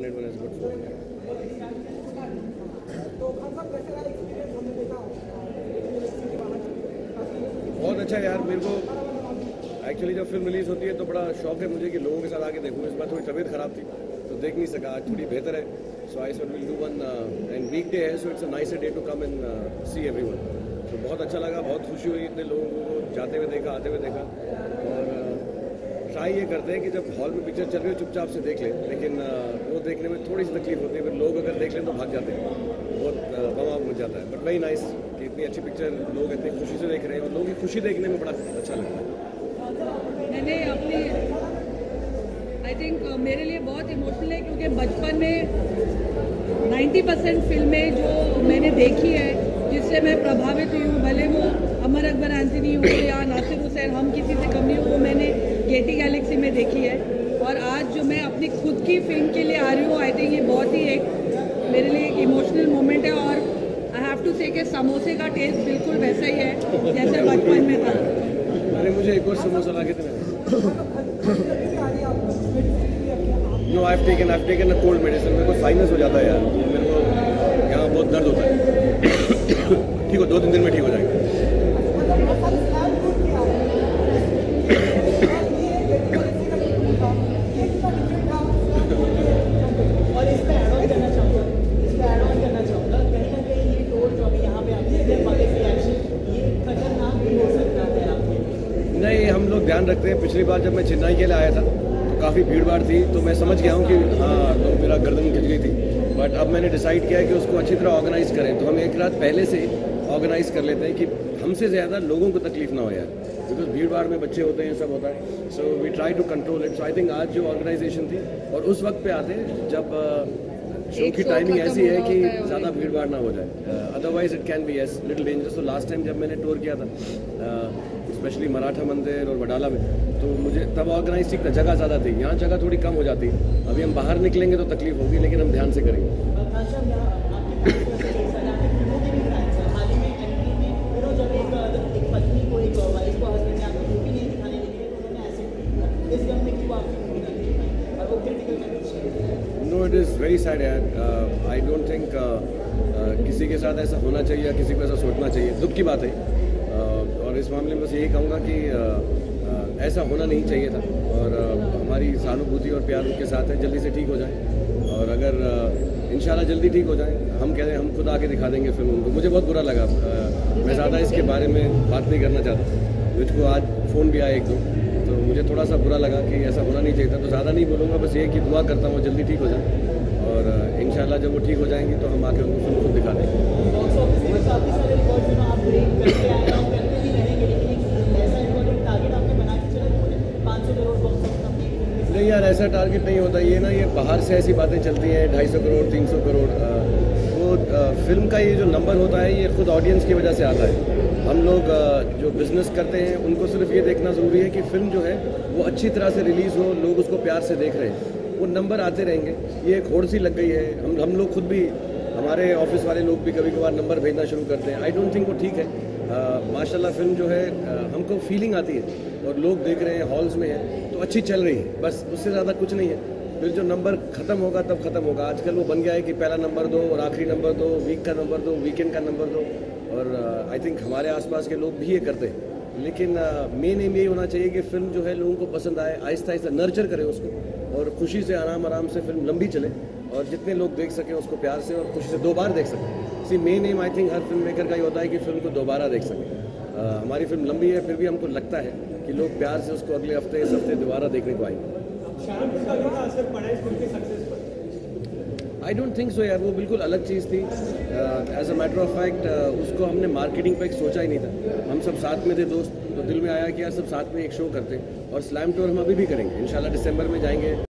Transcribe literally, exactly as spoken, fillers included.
बहुत अच्छा यार, मेरे को एक्चुअली जब फिल्म रिलीज होती है तो बड़ा शौक है मुझे कि लोगों के साथ आके देखूँ। इस बार थोड़ी तबीयत खराब थी तो देख नहीं सका, आज थोड़ी बेहतर है। So I thought will do one end week day है, so it's a nice day to come and see everyone. तो बहुत अच्छा लगा, बहुत खुशी हुई इतने लोगों को जाते हुए देखा, आते हुए देखा। और ट्राई ये करते हैं कि जब हॉल में पिक्चर चल रही हो चुपचाप से देख लें, लेकिन वो देखने में थोड़ी सी तकलीफ होती है, फिर लोग अगर देख लें तो भाग जाते हैं, बहुत बवाल मच जाता है। बट वेरी नाइस कि इतनी अच्छी पिक्चर लोग इतनी खुशी से देख रहे हैं और लोगों की खुशी देखने में बड़ा अच्छा लगता है। मैंने अपनी आई थिंक मेरे लिए बहुत इमोशनल है क्योंकि बचपन में नब्बे परसेंट फिल्में जो मैंने देखी है जिससे मैं प्रभावित हुई हूँ, भले वो अमर अकबर एंथनी हो या नासिर हुसैन, हम किसी से कम नहीं हो, वो मैंने गेटी गैलेक्सी में देखी है। और आज जो मैं अपनी खुद की फिल्म के लिए आ रही हूँ, आई थिंक ये बहुत ही एक मेरे लिए एक इमोशनल मोमेंट है। और आई हैव टू से कि समोसे का टेस्ट बिल्कुल वैसा ही है जैसे बचपन में था। अरे मुझे एक और समोसा ला के देना। No, I have taken I have taken a cold medicine. मेरे को साइनस हो जाता है यार, मेरे को यहाँ बहुत दर्द होता है। ठीक हो, दो तीन दिन में ठीक हो जाएगा। और इस पे ऐड ऑन करना चाहूँगा इस पे ऐड ऑन करना चाहूँगा कहीं ना कहीं ये टूर जो अभी यहाँ पे आती है रिएक्शन ये खतरनाक भी हो सकता है आपके। नहीं, हम लोग ध्यान रखते हैं। पिछली बार जब मैं चेन्नई के लिए आया था तो काफ़ी भीड़ भाड़ थी, तो मैं समझ गया हूँ कि हाँ तो मेरा गर्दन खिंच गई थी। बट अब मैंने डिसाइड किया है कि उसको अच्छी तरह ऑर्गेनाइज करें, तो हम एक रात पहले से ऑर्गेनाइज कर लेते हैं कि हमसे ज़्यादा लोगों को तकलीफ ना हो यार, बिकॉज भीड़ भाड़ में बच्चे होते हैं, सब होता है। So we try to control it. So I think आज जो ऑर्गेनाइजेशन थी और उस वक्त पे आते जब शो की टाइमिंग ऐसी है कि ज़्यादा भीड़ भाड़ ना हो जाए, otherwise it can be as little dangerous. तो लास्ट टाइम जब मैंने टूर किया था स्पेशली मराठा मंदिर और वडाला में, तो मुझे तब ऑर्गेनाइज ठीक था, जगह ज़्यादा थी। यहाँ जगह थोड़ी कम हो जाती है। अभी हम बाहर निकलेंगे तो तकलीफ होगी, लेकिन हम ध्यान से करेंगे। No, it is very sad यार। आई डोंट थिंक किसी के साथ ऐसा होना चाहिए या किसी को ऐसा सोचना चाहिए, दुख की बात है। uh, और इस मामले में बस यही कहूँगा कि uh, uh, ऐसा होना नहीं चाहिए था। और uh, हमारी सहानुभूति और प्यार उनके साथ है, जल्दी से ठीक हो जाए। और अगर uh, इंशाल्लाह जल्दी ठीक हो जाए, हम कह रहे हैं हम खुद आके दिखा देंगे फिल्म उनको। मुझे बहुत बुरा लगा, uh, मैं ज़्यादा इसके बारे में बात नहीं करना चाहता। मुझको आज फ़ोन भी आया एक दो, तो मुझे थोड़ा सा बुरा लगा कि ऐसा होना नहीं चाहिए था। तो ज़्यादा नहीं बोलूँगा, बस ये कि दुआ करता हूँ जल्दी ठीक हो जाए। और इंशाल्लाह जब वो ठीक हो जाएंगी तो हम आके उनको फिल्म खुद दिखा देंगे। बॉक्स ऑफिस में काफ़ी सारे रिकॉर्ड जो आप ब्रेक करके आए हैं और करते भी रहेंगे, लेकिन एक ऐसा रिकॉर्ड टारगेट आपने बना के चला मुझे पाँच सौ करोड़ बॉक्स ऑफिस अपनी नहीं यार, ऐसा टारगेट नहीं होता। ये ना, ये बाहर से ऐसी बातें चलती हैं ढाई सौ करोड़ तीन सौ करोड़। वो फिल्म का ये जो नंबर होता है ये खुद ऑडियंस की वजह से आता है। हम लोग जो बिज़नेस करते हैं उनको सिर्फ ये देखना ज़रूरी है कि फ़िल्म जो है वो अच्छी तरह से रिलीज़ हो, लोग उसको प्यार से देख रहे हैं, वो नंबर आते रहेंगे। ये एक होड़ सी लग गई है। हम हम लोग खुद भी, हमारे ऑफिस वाले लोग भी कभी कभार नंबर भेजना शुरू करते हैं। आई डोंट थिंक वो ठीक है। माशाल्लाह फिल्म जो है आ, हमको फीलिंग आती है और लोग देख रहे हैं, हॉल्स में है तो अच्छी चल रही है, बस उससे ज़्यादा कुछ नहीं है। फिर जो नंबर ख़त्म होगा तब ख़त्म होगा। आजकल वो बन गया है कि पहला नंबर दो और आखिरी नंबर दो, वीक का नंबर दो, वीकेंड का नंबर दो। और आई थिंक हमारे आसपास के लोग भी ये करते हैं। लेकिन मेन एम यही होना चाहिए कि फ़िल्म जो है लोगों को पसंद आए, आहिस्ता आहिस्ता नर्चर करें उसको और खुशी से आराम आराम से फिल्म लंबी चले और जितने लोग देख सकें उसको प्यार से और खुशी से दो बार देख सकें। इसी मेन एम आई थिंक हर फिल्म मेकर का ही होता है कि फिल्म को दोबारा देख सकें। हमारी फिल्म लंबी है, फिर भी हमको लगता है कि लोग प्यार से उसको अगले हफ्ते इस हफ्ते दोबारा देखने को आएंगे। आई डोंट थिंक सो यार, वो बिल्कुल अलग चीज़ थी। As a matter of fact उसको हमने मार्केटिंग पे एक सोचा ही नहीं था। हम सब साथ में थे दोस्त, तो दिल में आया कि यार सब साथ में एक शो करते हैं। और स्लैम टूर हम अभी भी करेंगे, इंशाल्लाह दिसंबर में जाएंगे।